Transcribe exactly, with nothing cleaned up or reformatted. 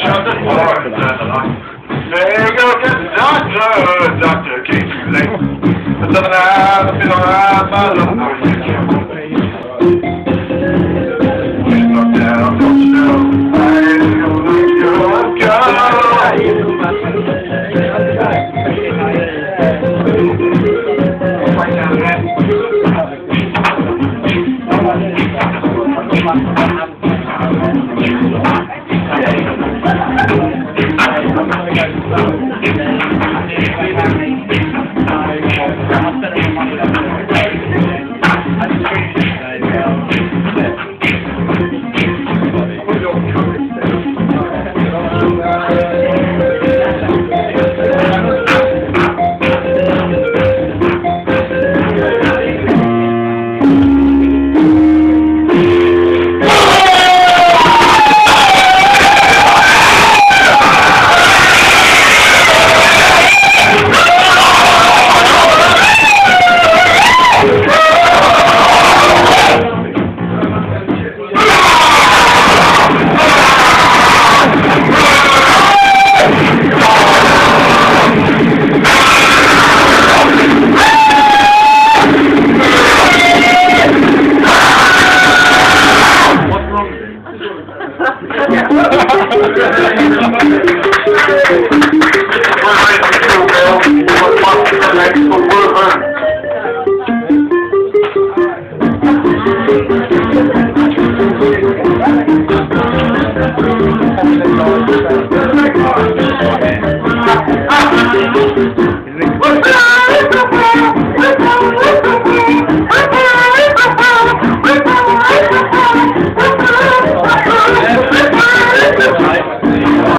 Hey, go get the doctor, doctor came too late. The southern eyes, I feel alright, my love for you. She's knocked down, don't you know? I ain't gonna let you go. Yeah.